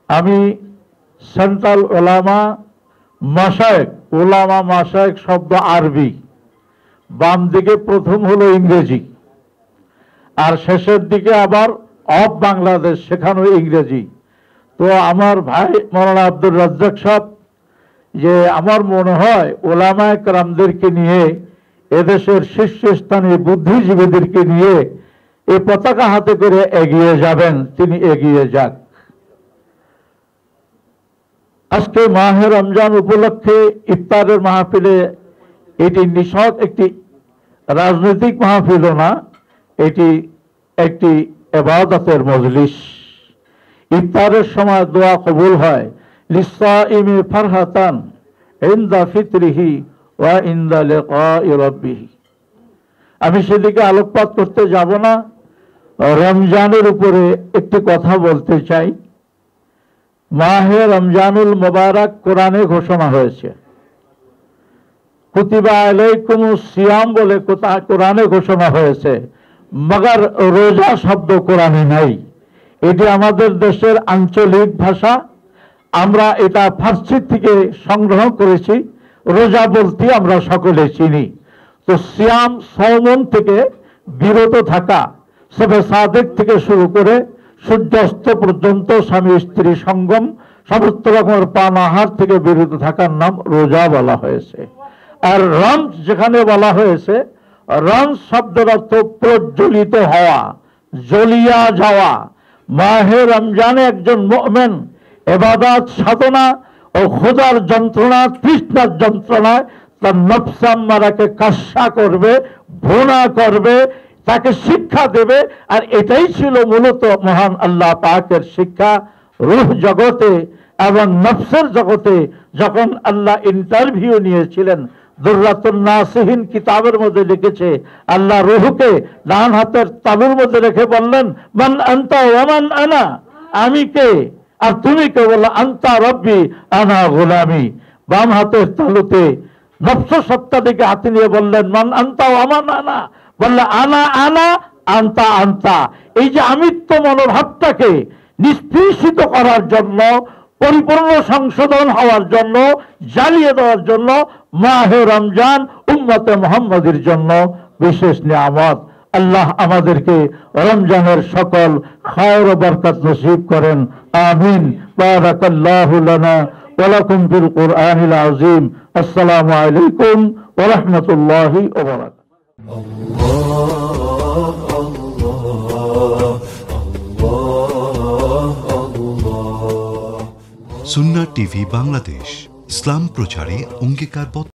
আমি সেন্ট্রাল ওলামা মাশায়েখ, ওলামা মাশায়েখ শব্দ আরবি, বাম দিকে প্রথম হলো ইংরেজি, আর শেষের দিকে আবার অফ বাংলাদেশ, সেখানেও ইংরেজি। তো আমার ভাই মৌলানা আব্দুর রাজ্জাক সাহেব, যে আমার মনে হয় ওলামায়ে কেরামদেরকে নিয়ে, এদেশের শীর্ষস্থানীয় বুদ্ধিজীবীদেরকে নিয়ে এই পতাকা হাতে করে এগিয়ে যাবেন, তিনি এগিয়ে যাক। আজকে মাহে রমজান উপলক্ষে ইফতারের মাহফিলে, এটি নিছক একটি রাজনৈতিক মাহফিলও না, এটি একটি ইবাদতের মজলিস। ইফতারের সময় দোয়া কবুল হয়, লিসাইমি ফারহাতান ইনদা ফিতরিহি ওয়া ইনদা লিকাই রাব্বিহি। আমি সেদিকে আলোকপাত করতে যাব না, রমজানের উপরে একটি কথা বলতে চাই। মাহে রমজানুল মুবারক কোরআনে ঘোষণা হয়েছে, কুতিবা আলাইকুমুস সিয়াম বলে কোরআনে ঘোষণা হয়েছে, মগর রোজা শব্দ কোরআনে নাই। এটি আমাদের দেশের আঞ্চলিক ভাষা, আমরা এটা ফার্সি থেকে সংগ্রহ করেছি। রোজা বলতে আমরা সকলে চিনি। তো সিয়াম সওমন থেকে বিরত থাকা, সবে সাদেক থেকে শুরু করে সূর্যাস্ত পর্যন্ত স্বামী স্ত্রী সঙ্গম, সমস্ত রকমের পান আহার থেকে বিরত থাকার নাম রোজা বলা হয়েছে। আর রমজ যেখানে বলা হয়েছে, রমজ শব্দের অর্থ প্রজ্বলিত হওয়া, জ্বলিয়া যাওয়া। মাহে রমজানে একজন মুমিন ইবাদত সাধনা ও খোদার যন্ত্রণা, তৃষ্ণার যন্ত্রণায় তার নফস আম্মারাকে কাশা করবে, ভোনা করবে, তাকে শিক্ষা দেবে। আর এটাই ছিল মূলত মহান আল্লাহ পাকের শিক্ষা রূহ জগতে এবং নফসের জগতে। যখন আল্লাহ ইন্টারভিউ নিয়েছিলেন, দুররাতুন নাসিহিন কিতাবের মধ্যে লিখেছে, আল্লাহ রূহকে ডান হাতের তালুর মধ্যে রেখে বললেন, মান আনতা ওয়া মান আনা, আমি কে আর তুমি কে? বলল, আনতা রব্বি আনা গোলামি। বাম হাতের তালুতে নফস সত্তাটিকে হাতে নিয়ে বললেন, মান আনতা ওয়া মান আনা, বললে আনা আনা আনতা আনতা। এই যে আমিত্ব মনোভাবটাকে নিষ্পৃষিত করার জন্য, পরিপূর্ণ সংশোধন হওয়ার জন্য, জ্বালিয়ে দেওয়ার জন্য মাহে রমজান উম্মতে মুহাম্মাদের জন্য বিশেষ নিয়ামত। আল্লাহ আমাদেরকে রমজানের সকল খায়র ও বরকত নসিব করেন, আমিন। বারাকাল্লাহু লানা ওয়া লাকুম ফিল কুরআনিল আযীম। আসসালামু আলাইকুম ওয়া রাহমাতুল্লাহি ওয়া বারাকাতুহু। সুন্নাহ টিভি বাংলাদেশ, ইসলাম প্রচারে অঙ্গীকারবদ্ধ।